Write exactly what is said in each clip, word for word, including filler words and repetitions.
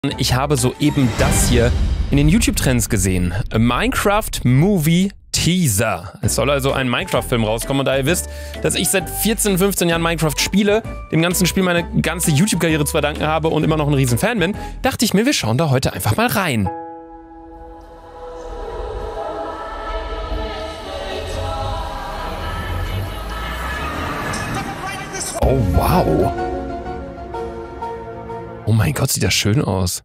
Ich habe soeben das hier in den YouTube-Trends gesehen. A Minecraft Movie Teaser. Es soll also ein Minecraft-Film rauskommen und da ihr wisst, dass ich seit vierzehn, fünfzehn Jahren Minecraft spiele, dem ganzen Spiel meine ganze YouTube-Karriere zu verdanken habe und immer noch ein riesen Fan bin, dachte ich mir, wir schauen da heute einfach mal rein. Oh, wow. Oh mein Gott, sieht das schön aus.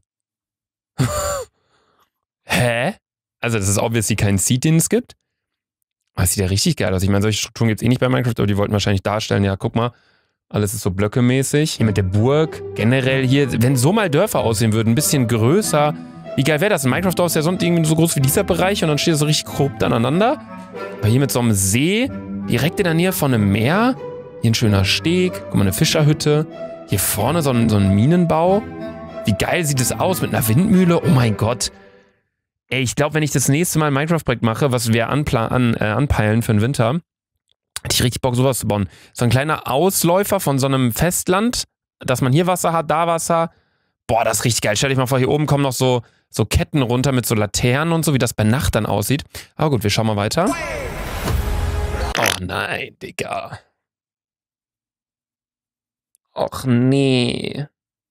Hä? Also das ist obviously kein Seed, den es gibt. Aber es sieht ja richtig geil aus. Ich meine, solche Strukturen gibt es eh nicht bei Minecraft, aber die wollten wahrscheinlich darstellen, ja, guck mal, alles ist so blöckemäßig. Hier mit der Burg, generell hier, wenn so mal Dörfer aussehen würden, ein bisschen größer. Wie geil wäre das? In Minecraft ist ja sonst irgendwie so groß wie dieser Bereich und dann steht es so richtig korrupt aneinander. Aber hier mit so einem See, direkt in der Nähe von einem Meer. Hier ein schöner Steg, guck mal, eine Fischerhütte. Hier vorne so ein, so ein Minenbau. Wie geil sieht es aus mit einer Windmühle? Oh mein Gott. Ey, ich glaube, wenn ich das nächste Mal ein Minecraft-Projekt mache, was wir anpla an, äh, anpeilen für den Winter, hätte ich richtig Bock, sowas zu bauen. So ein kleiner Ausläufer von so einem Festland, dass man hier Wasser hat, da Wasser. Boah, das ist richtig geil. Stell dich mal vor, hier oben kommen noch so, so Ketten runter mit so Laternen und so, wie das bei Nacht dann aussieht. Aber gut, wir schauen mal weiter. Oh nein, Digga. Och nee.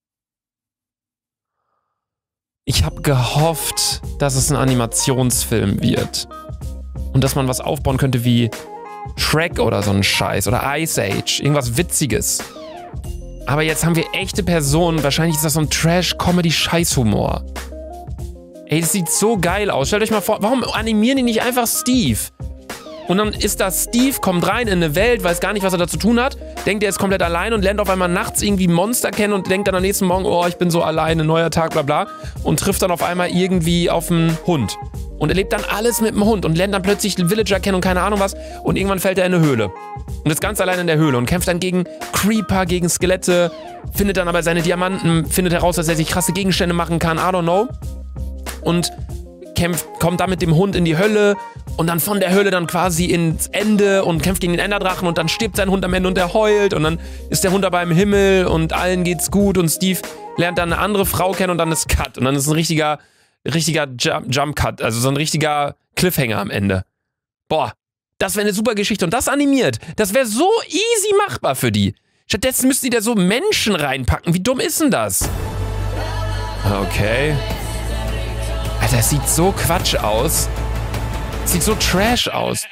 Ich habe gehofft, dass es ein Animationsfilm wird. Und dass man was aufbauen könnte wie Shrek oder so ein Scheiß. Oder Ice Age. Irgendwas Witziges. Aber jetzt haben wir echte Personen. Wahrscheinlich ist das so ein Trash-Comedy-Scheißhumor. Ey, das sieht so geil aus. Stellt euch mal vor, warum animieren die nicht einfach Steve? Und dann ist das Steve, kommt rein in eine Welt, weiß gar nicht, was er da zu tun hat, denkt, er ist komplett allein und lernt auf einmal nachts irgendwie Monster kennen und denkt dann am nächsten Morgen, oh, ich bin so alleine, neuer Tag, bla bla, und trifft dann auf einmal irgendwie auf einen Hund. Und erlebt dann alles mit dem Hund und lernt dann plötzlich den Villager kennen und keine Ahnung was und irgendwann fällt er in eine Höhle. Und ist ganz allein in der Höhle und kämpft dann gegen Creeper, gegen Skelette, findet dann aber seine Diamanten, findet heraus, dass er sich krasse Gegenstände machen kann, I don't know. Und kämpft, kommt dann mit dem Hund in die Hölle und dann von der Hölle dann quasi ins Ende und kämpft gegen den Enderdrachen und dann stirbt sein Hund am Ende und er heult und dann ist der Hund dabei im Himmel und allen geht's gut und Steve lernt dann eine andere Frau kennen und dann ist Cut und dann ist ein richtiger, richtiger Jump, Jump Cut, also so ein richtiger Cliffhanger am Ende. Boah, das wäre eine super Geschichte und das animiert, das wäre so easy machbar für die. Stattdessen müssten die da so Menschen reinpacken, wie dumm ist denn das? Okay. Alter, das sieht so Quatsch aus. Das sieht so trash aus.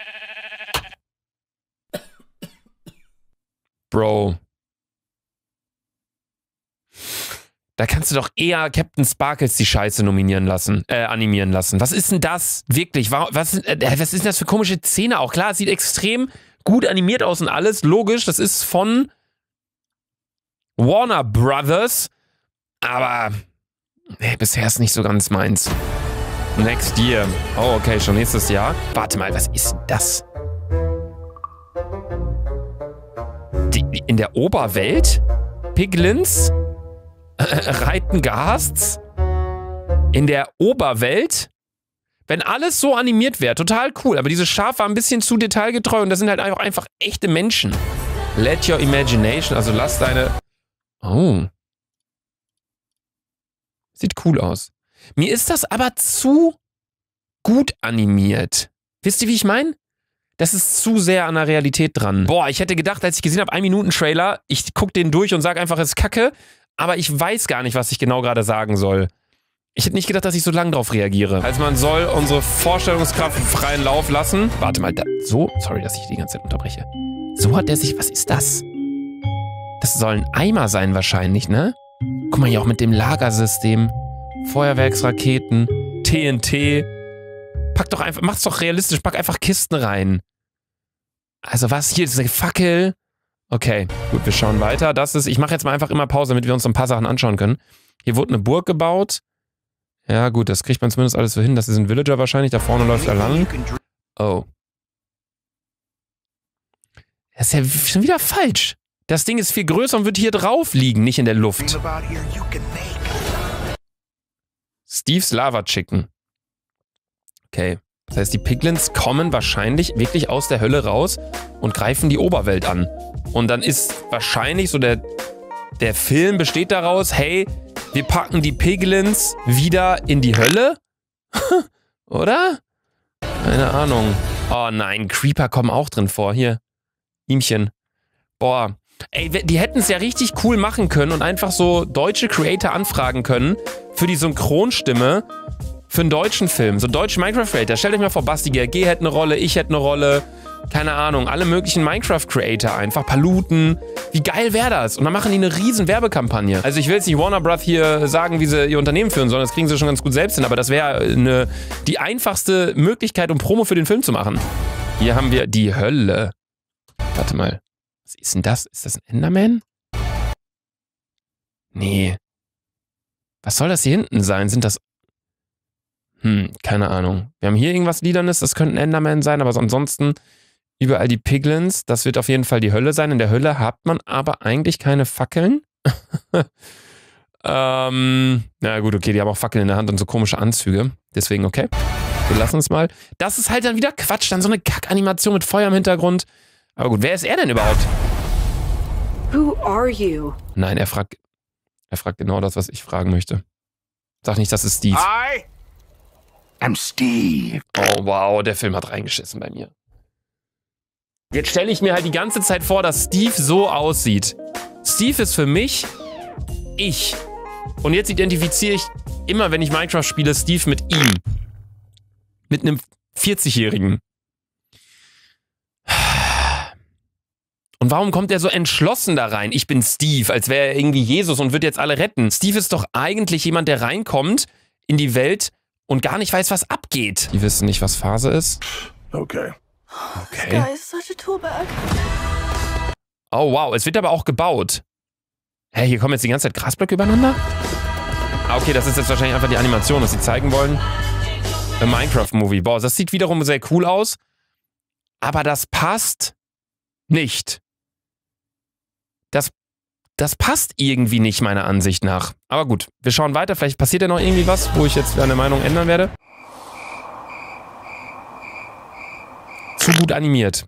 Bro. Da kannst du doch eher Captain Sparkles die Scheiße nominieren lassen, äh, animieren lassen. Was ist denn das? Wirklich? Was, äh, was ist denn das für komische Szene auch? Klar, es sieht extrem gut animiert aus und alles. Logisch, das ist von Warner Brothers. Aber nee, bisher ist nicht so ganz meins. Next year. Oh, okay, schon nächstes Jahr. Warte mal, was ist denn das? Die, in der Oberwelt? Piglins? Äh, reiten Ghasts? In der Oberwelt? Wenn alles so animiert wäre, total cool. Aber dieses Schaf war ein bisschen zu detailgetreu und das sind halt einfach, einfach echte Menschen. Let your imagination, also lass deine... Oh. Sieht cool aus. Mir ist das aber zu gut animiert. Wisst ihr, wie ich meine? Das ist zu sehr an der Realität dran. Boah, ich hätte gedacht, als ich gesehen habe, ein Minuten Trailer, ich gucke den durch und sage einfach, es ist Kacke, aber ich weiß gar nicht, was ich genau gerade sagen soll. Ich hätte nicht gedacht, dass ich so lang drauf reagiere. Also man soll unsere Vorstellungskraft freien Lauf lassen. Warte mal, da, so, sorry, dass ich die ganze Zeit unterbreche. So hat der sich, was ist das? Das soll ein Eimer sein wahrscheinlich, ne? Guck mal hier auch mit dem Lagersystem. Feuerwerksraketen, T N T. Pack doch einfach, mach's doch realistisch, pack einfach Kisten rein. Also was, hier ist eine Fackel. Okay, gut, wir schauen weiter. Das ist, ich mache jetzt mal einfach immer Pause, damit wir uns ein paar Sachen anschauen können. Hier wurde eine Burg gebaut. Ja gut, das kriegt man zumindest alles so hin. Das ist ein Villager wahrscheinlich, da vorne läuft er lang. Oh. Das ist ja schon wieder falsch. Das Ding ist viel größer und wird hier drauf liegen, nicht in der Luft. Steve's Lava Chicken. Okay. Das heißt, die Piglins kommen wahrscheinlich wirklich aus der Hölle raus und greifen die Oberwelt an. Und dann ist wahrscheinlich so der, der Film besteht daraus, hey, Wir packen die Piglins wieder in die Hölle? Oder? Keine Ahnung. Oh nein, Creeper kommen auch drin vor. Hier. Ihmchen. Boah. Ey, die hätten es ja richtig cool machen können und einfach so deutsche Creator anfragen können für die Synchronstimme für einen deutschen Film. So einen deutschen Minecraft-Creator. Stellt euch mal vor, Basti G R G hätte eine Rolle, ich hätte eine Rolle. Keine Ahnung, alle möglichen Minecraft-Creator einfach. Paluten. Wie geil wäre das? Und dann machen die eine riesen Werbekampagne. Also ich will jetzt nicht Warner Bros. Hier sagen, wie sie ihr Unternehmen führen sollen. Das kriegen sie schon ganz gut selbst hin. Aber das wäre eine, die einfachste Möglichkeit, um Promo für den Film zu machen. Hier haben wir die Hölle. Warte mal. Was ist denn das? Ist das ein Enderman? Nee. Was soll das hier hinten sein? Sind das... Hm, keine Ahnung. Wir haben hier irgendwas Liedernes. Das könnte ein Enderman sein. Aber ansonsten... Überall die Piglins, das wird auf jeden Fall die Hölle sein. In der Hölle hat man aber eigentlich keine Fackeln. ähm, na gut, okay, die haben auch Fackeln in der Hand und so komische Anzüge. Deswegen, okay, wir lassen es mal. Das ist halt dann wieder Quatsch, dann so eine Kackanimation mit Feuer im Hintergrund. Aber gut, wer ist er denn überhaupt? Who are you? Nein, er fragt, er fragt genau das, was ich fragen möchte. Sag nicht, das ist Steve. I am Steve. Oh wow, der Film hat reingeschissen bei mir. Jetzt stelle ich mir halt die ganze Zeit vor, dass Steve so aussieht. Steve ist für mich ich. Und jetzt identifiziere ich immer, wenn ich Minecraft spiele, Steve mit ihm. Mit einem vierzig-Jährigen. Und warum kommt er so entschlossen da rein? Ich bin Steve, als wäre er irgendwie Jesus und würde jetzt alle retten. Steve ist doch eigentlich jemand, der reinkommt in die Welt und gar nicht weiß, was abgeht. Die wissen nicht, was Phase ist. Okay. Okay. This guy is such a toolbag. Oh wow, es wird aber auch gebaut. Hä, hier kommen jetzt die ganze Zeit Grasblöcke übereinander? Ah, okay, das ist jetzt wahrscheinlich einfach die Animation, was sie zeigen wollen. A Minecraft-Movie. Boah, das sieht wiederum sehr cool aus. Aber das passt nicht. Das, das passt irgendwie nicht, meiner Ansicht nach. Aber gut, wir schauen weiter. Vielleicht passiert ja noch irgendwie was, wo ich jetzt meine Meinung ändern werde. Zu gut animiert.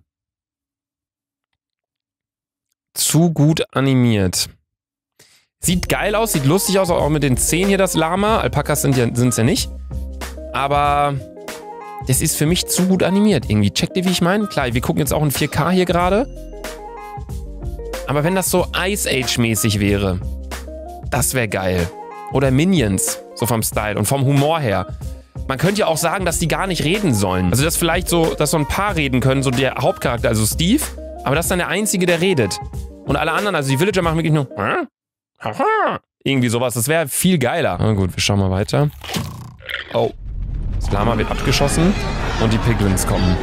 Zu gut animiert. Sieht geil aus, sieht lustig aus, auch mit den Zähnen hier das Lama. Alpakas sind ja, sind's ja nicht. Aber das ist für mich zu gut animiert irgendwie. Checkt ihr, wie ich meine? Klar, wir gucken jetzt auch in vier K hier gerade. Aber wenn das so Ice Age-mäßig wäre, das wäre geil. Oder Minions, so vom Style und vom Humor her. Man könnte ja auch sagen, dass die gar nicht reden sollen. Also dass vielleicht so, dass so ein paar reden können, so der Hauptcharakter, also Steve, aber das ist dann der Einzige, der redet. Und alle anderen, also die Villager machen wirklich nur irgendwie sowas. Das wäre viel geiler. Na gut, wir schauen mal weiter. Oh. Das Lama wird abgeschossen und die Piglins kommen.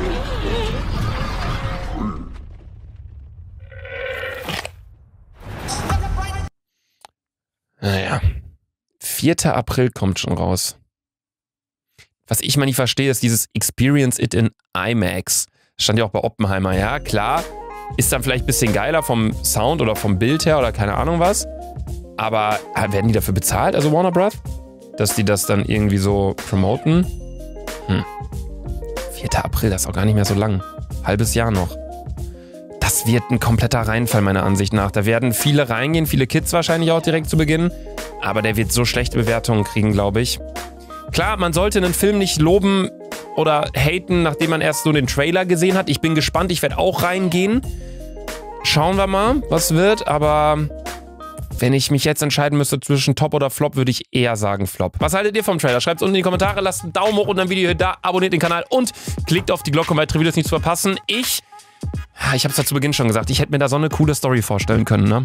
Naja. vierter April kommt schon raus. Was ich mal nicht verstehe, ist dieses Experience it in IMAX. Stand ja auch bei Oppenheimer. Ja, klar. Ist dann vielleicht ein bisschen geiler vom Sound oder vom Bild her oder keine Ahnung was. Aber werden die dafür bezahlt, also Warner Bros.? Dass die das dann irgendwie so promoten? Hm. vierter April, das ist auch gar nicht mehr so lang. Halbes Jahr noch. Das wird ein kompletter Reinfall, meiner Ansicht nach. Da werden viele reingehen, viele Kids wahrscheinlich auch direkt zu Beginn. Aber der wird so schlechte Bewertungen kriegen, glaube ich. Klar, man sollte einen Film nicht loben oder haten, nachdem man erst so den Trailer gesehen hat. Ich bin gespannt, ich werde auch reingehen. Schauen wir mal, was wird. Aber wenn ich mich jetzt entscheiden müsste zwischen Top oder Flop, würde ich eher sagen Flop. Was haltet ihr vom Trailer? Schreibt es unten in die Kommentare, lasst einen Daumen hoch unter dem Video hier da, abonniert den Kanal und klickt auf die Glocke, um weitere Videos nicht zu verpassen. Ich, ich habe es ja zu Beginn schon gesagt, ich hätte mir da so eine coole Story vorstellen können, ne?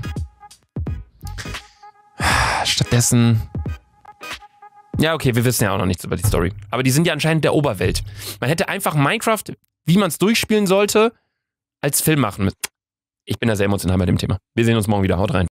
Stattdessen... Ja, okay, wir wissen ja auch noch nichts über die Story. Aber die sind ja anscheinend der Oberwelt. Man hätte einfach Minecraft, wie man es durchspielen sollte, als Film machen müssen. Ich bin da sehr emotional bei dem Thema. Wir sehen uns morgen wieder. Haut rein.